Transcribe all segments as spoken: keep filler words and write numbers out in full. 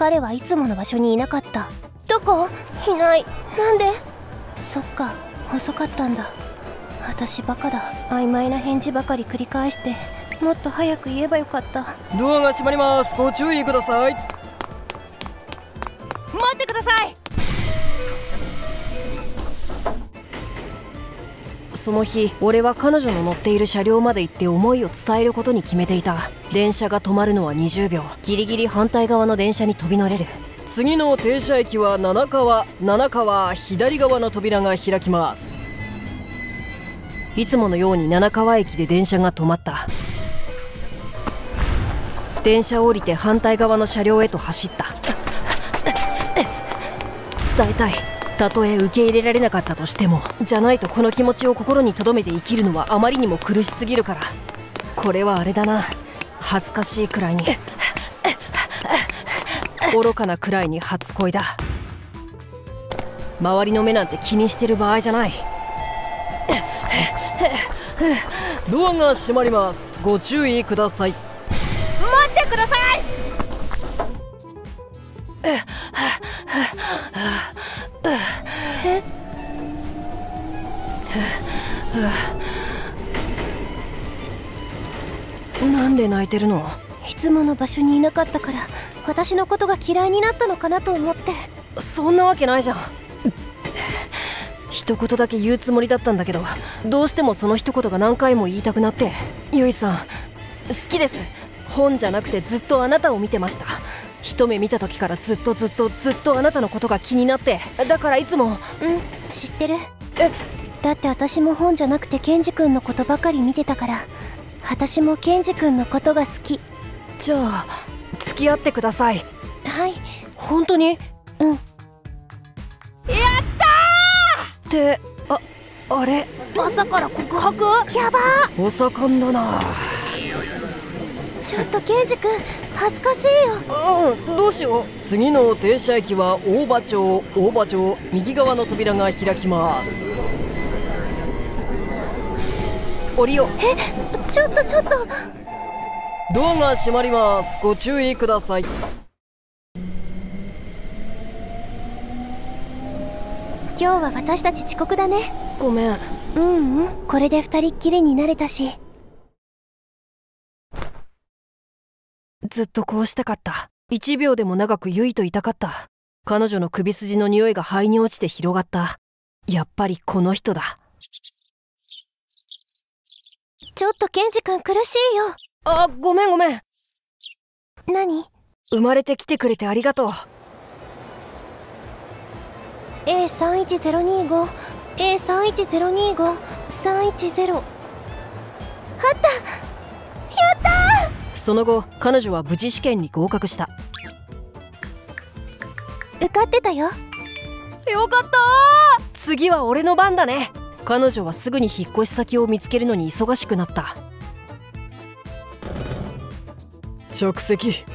彼はいつもの場所にいなかった。どこ？いない。なんで？そっか、遅かったんだ。私バカだ。曖昧な返事ばかり繰り返して、もっと早く言えばよかった。 ドアが閉まります。ご注意ください。 待ってください。 その日、俺は彼女の乗っている車両まで行って思いを伝えることに決めていた。電車が止まるのはにじゅうびょう。ギリギリ反対側の電車に飛び乗れる。 次の停車駅は七川。七川、左側の扉が開きます。 いつものように七川駅で電車が止まった。電車を降りて反対側の車両へと走った。伝えたい。たとえ受け入れられなかったとしても、じゃないとこの気持ちを心に留めて生きるのはあまりにも苦しすぎるから。これはあれだな、恥ずかしいくらいに、愚かなくらいに初恋だ。周りの目なんて気にしてる場合じゃない。 ドアが閉まります。ご注意ください。 待ってください。 えなんで泣いてるの？ いつもの場所にいなかったから、私のことが嫌いになったのかなと思って。 そんなわけないじゃん。一言だけ言うつもりだったんだけど、どうしてもその一言が何回も言いたくなって。ゆいさん、好きです。本じゃなくてずっとあなたを見てました。一目見た時からずっとずっとずっとあなたのことが気になって、だからいつも。 うん、知ってる。えだって私も本じゃなくてケンジ君のことばかり見てたから、私もケンジ君のことが好き。 じゃあ付き合ってください。 はい。 本当に？ うん。 やったーって、あ、あれ朝から告白？やばー。 お盛んだな。 ちょっとケンジ君、恥ずかしいよ。うん、どうしよう。 次の停車駅は大場町。大場町、右側の扉が開きます。 降りよう。 え、ちょっとちょっと。 ドアが閉まります。ご注意ください。 今日は私たち遅刻だね。 ごめん。 うんうん、これで二人っきりになれたし。 ずっとこうしたかった。一秒でも長くゆいといたかった。彼女の首筋の匂いが肺に落ちて広がった。やっぱりこの人だ。 ちょっとケンジ君苦しいよ。 あ、ごめんごめん。 何？ 生まれてきてくれてありがとう。 エーさんいちゼロにご エーさんいちゼロにご さんいちゼロ。あった！やったー！ その後、彼女は無事試験に合格した。 受かってたよ。 よかったー。次は俺の番だね。彼女はすぐに引っ越し先を見つけるのに忙しくなった。 着席。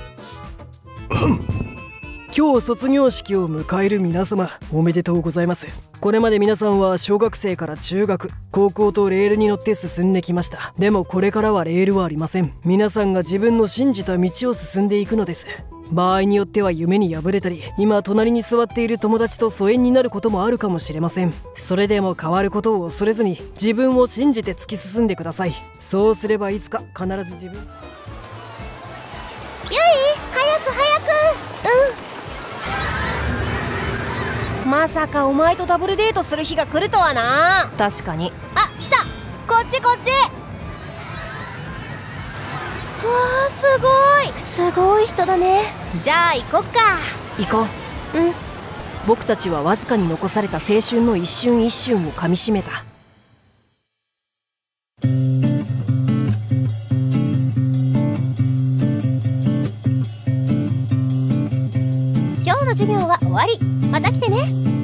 今日卒業式を迎える皆様、おめでとうございます。これまで皆さんは小学生から中学、高校とレールに乗って進んできました。でもこれからはレールはありません。皆さんが自分の信じた道を進んでいくのです。場合によっては夢に敗れたり、今隣に座っている友達と疎遠になることもあるかもしれません。それでも変わることを恐れずに、自分を信じて突き進んでください。そうすればいつか必ず自分。 ゆい、早く早く。 ー。まさかお前とダブルデートする日が来るとはな。 確かに。 あ、来た。こっちこっち。 うわー、すごいすごい人だね。 じゃあ行こっか。 行こう。 うん。 僕たちはわずかに残された青春の一瞬一瞬をかみしめた。 今日の授業は終わり。また来てね。